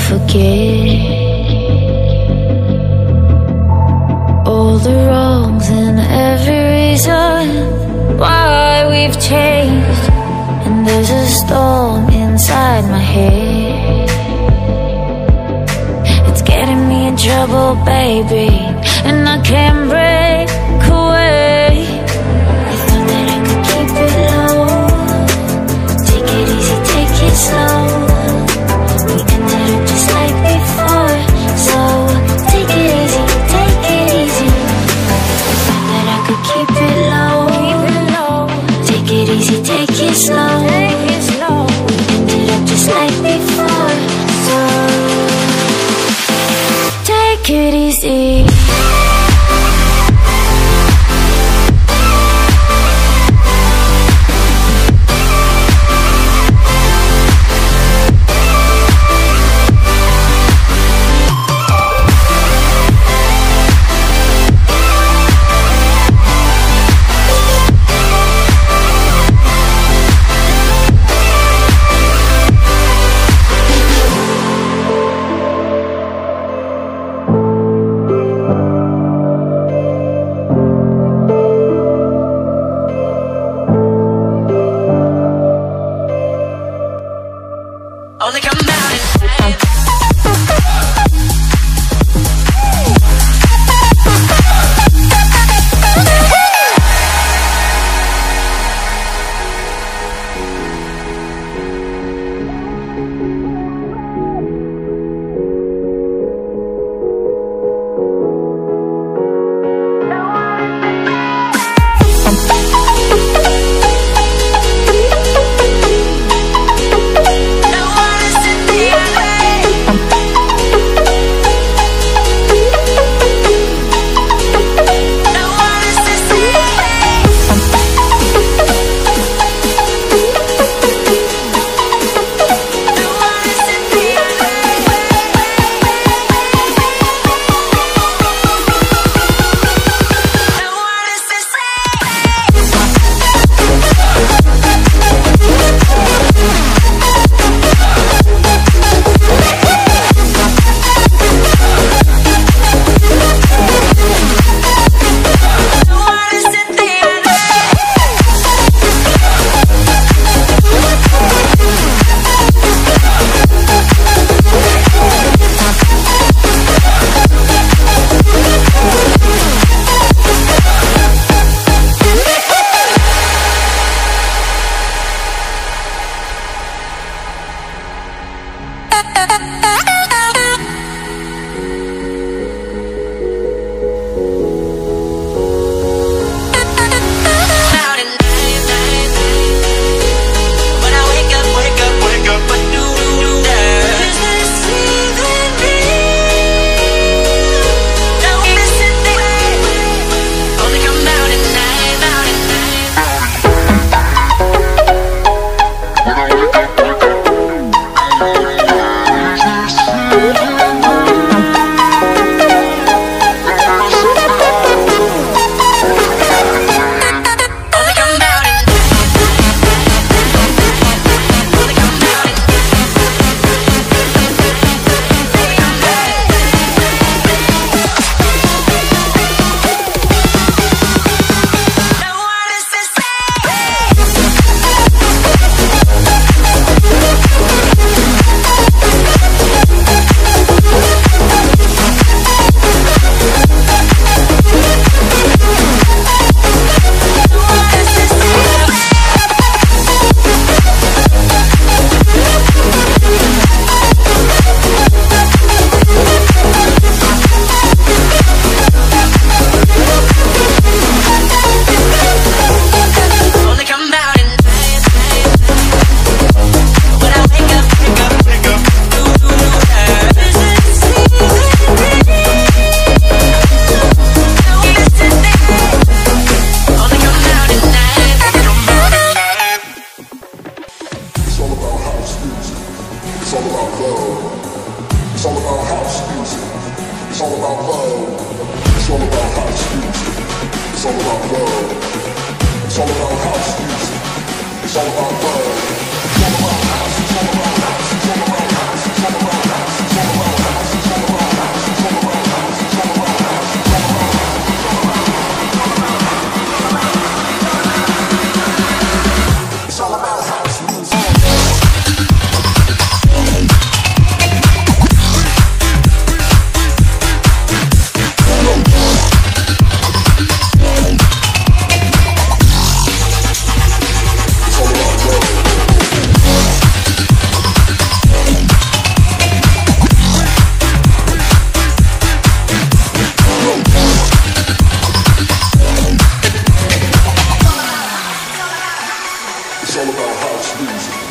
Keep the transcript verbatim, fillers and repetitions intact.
forget all the wrongs and every reason why we've changed. And there's a storm inside my head, it's getting me in trouble, baby, and I can't break away. I thought that I could keep it low, take it easy, take it slow. We ended up just like before, so take it easy, take it easy. I thought that I could keep it low, keep it low. Take it easy, take it slow, take it slow. We ended up just like before, so take it easy. Only come out at night. all about love. It's all about house. It's all about house. It's all about house. It's all about house. It's all about all about house music.